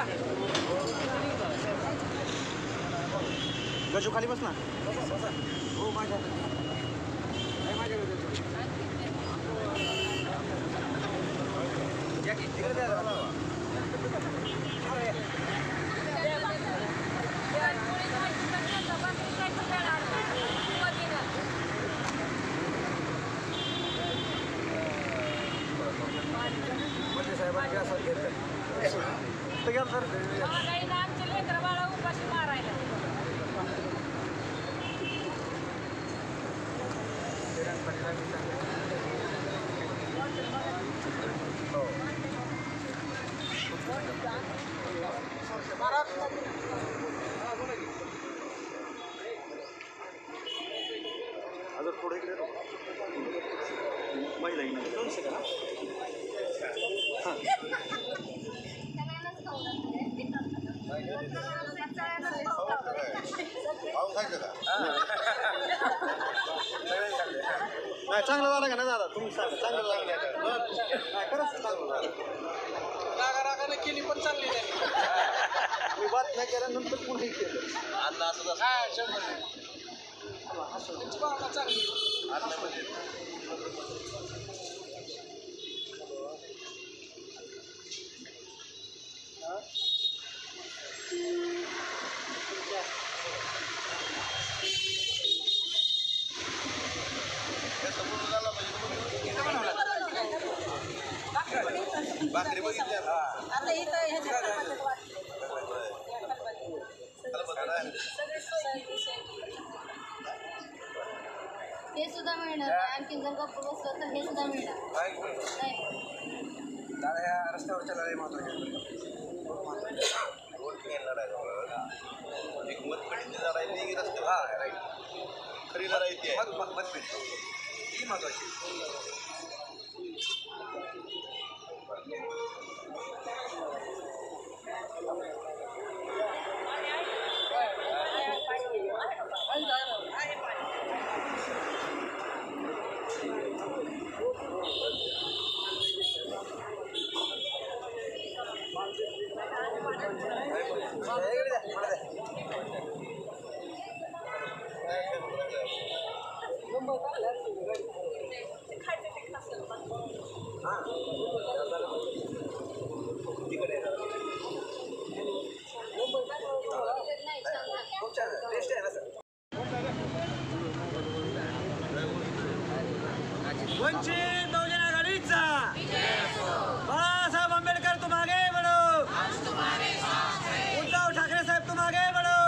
गजू खाली बस ना. हो माझ्या अजून थोडं इकडे महिला नाही चांगलं झालं का नाही दादा तुम्ही सांगा चांगलं लागलं नाही खरंच चांगलं झालं. रागाने केली पण चालली नाही मी बात नाही केल्यानंतर पुन्हा केलं अण्णा असं त्यांची भावना चांगली भाकरी बघितल्या हे सुद्धा मिळणार आणखी जर गप्प बसलं तर हे सुद्धा मिळणार दादा ह्या रस्त्यावरच्या लढाई महत्वाच्या एक मतपेढीची लढाई नाही रस्ते हा राईट खरी लढाई ती आहे मतपेढी ती महत्वाची वंचित बहुजन आघाडीचा बाळासाहेब आंबेडकर तुम आगे बढ़ो उद्धव ठाकरे साहेब तुम आगे बढ़ो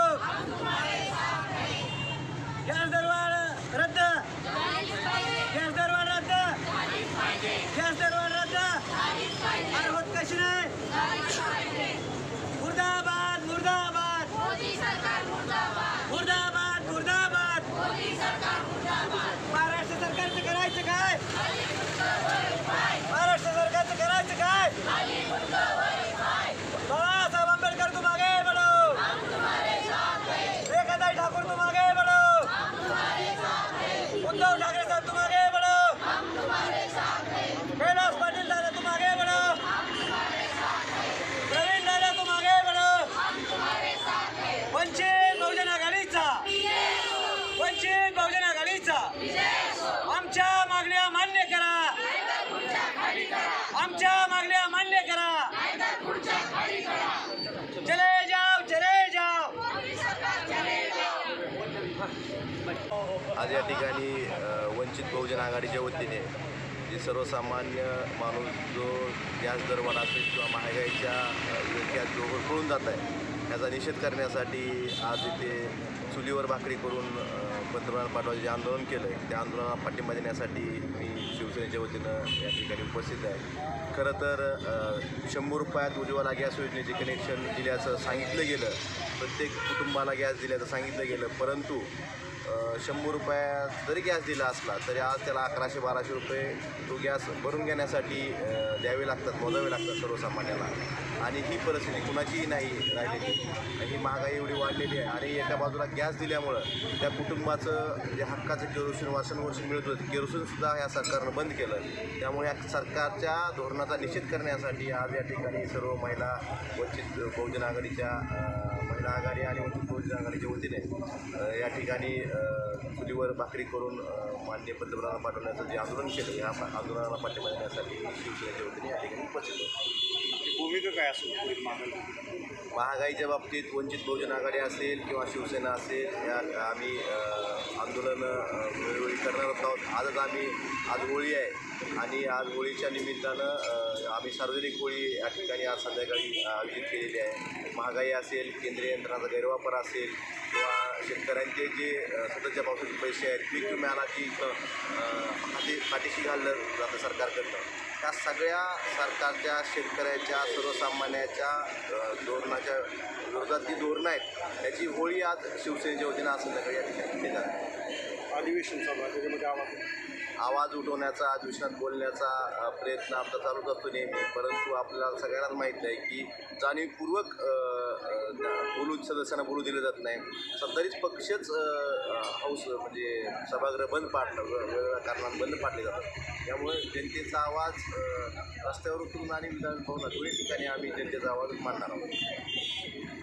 गॅस दरवाढ रद्द गॅस दरवाढ रद्द गॅस दरवाढ रद्द अरे होत कशी नाही मुर्दाबाद मुर्दाबाद मुर्दाबाद मुर्दाबाद महाराष्ट्र सरकारचं करायचं काय महाराष्ट्र सरकारचं करायचं काय बाळासाहेब आंबेडकर तुम आगे बढ़ो रेखाताई ठाकूर तुम आगे बढ़ो उद्धव ठाकरे साहब तुम आगे बढ़ो कैलाश पाटिल दादा तुम आगे बढ़ो प्रवीण दादा तुम आगे बढ़ो वंचित बहुजन आघाडीचा वंचित बहुजन आघाडीचा आमच्या मागण्या मान्य करा आमच्या मागण्या मान्य करा चले जाओ आज या ठिकाणी वंचित बहुजन आघाडीच्या वतीने जे सर्वसामान्य माणूस जो गॅस दरवाढ असेल किंवा महागाईच्या गॅस जो होळून जात आहे याचा निषेध करण्यासाठी आज इथे चुलीवर भाकरी करून पंतप्रधान पाठवायचे जे आंदोलन केलं आहे त्या आंदोलनाला पाठिंबा देण्यासाठी मी शिवसेनेच्या वतीनं या ठिकाणी उपस्थित आहे. खरं तर 100 रुपयात उज्ज्वला गॅस योजनेचे कनेक्शन दिल्याचं सांगितलं गेलं, प्रत्येक कुटुंबाला गॅस दिल्याचं सांगितलं गेलं, परंतु 100 रुपयात जरी गॅस दिला असला तरी आज त्याला 1100-1200 रुपये तो गॅस भरून घेण्यासाठी द्यावे लागतात, मोजावे लागतात सर्वसामान्याला. आणि ही परिस्थिती कुणाचीही नाही राहिलेली. ही महागाई एवढी वाढलेली आहे आणि एका बाजूला गॅस दिल्यामुळं त्या कुटुंबाचं जे हक्काचं केरोसिन वर्षानुवर्ष मिळत होतं, केरोसिनसुद्धा या सरकारनं बंद केलं. त्यामुळे या सरकारच्या धोरणाचा निषेध करण्यासाठी आज या ठिकाणी सर्व महिला वंचित बहुजन आघाडीच्या महिला आघाडी आणि वंचित बहुजन आघाडीच्या वतीने या ठिकाणी चुलीवर भाकरी करून माननीय पंतप्रधानांना पाठवण्याचं जे आंदोलन केलं, या आंदोलनाला पाठिंबा देण्यासाठी शिवसेनेच्या वतीने या ठिकाणी उपस्थित होतो. भूमिका काय असेल महागाई महागाईच्या बाबतीत वंचित बहुजन आघाडी असेल किंवा शिवसेना असेल, या आम्ही आंदोलन वेळोवेळी करणार आहोत. आज होळी आहे आणि आज होळीच्या निमित्तानं आम्ही सार्वजनिक होळी या ठिकाणी आज संध्याकाळी आयोजित केलेली आहे. महागाई असेल, केंद्रीय यंत्रणाचा गैरवापर असेल किंवा शेतकऱ्यांचे जे सध्याच्या पावसाचे पैसे आहेत, पीक विम्याची पाठीशी घाललं जातं सरकारकडनं. त्या सगळ्या सरकारच्या शेतकऱ्याच्या सर्वसामान्याच्या धोरणाच्या विरोधात जी धोरणं आहेत त्याची होळी आज शिवसेनेच्या वतीनं आज संध्याकाळी या ठिकाणी केली जाते. अधिवेशन चालू आहे त्याच्यामध्ये आवाज उठवण्याचा, अधिवेशनात बोलण्याचा प्रयत्न आमचा चालूच असतो नेहमी. परंतु आपल्याला सगळ्यांनाच माहीत आहे की जाणीवपूर्वक सदस्यांना बोलू दिलं जात नाही. सत्तारीच पक्षच हाऊस म्हणजे सभागृह बंद पाडलं, वेगवेगळ्या कारणात बंद पाडले जातात. त्यामुळे जनतेचा आवाज रस्त्यावर उतरून आणि विधान भवनात दोन्ही ठिकाणी आम्ही जनतेचा आवाज मांडणार आहोत.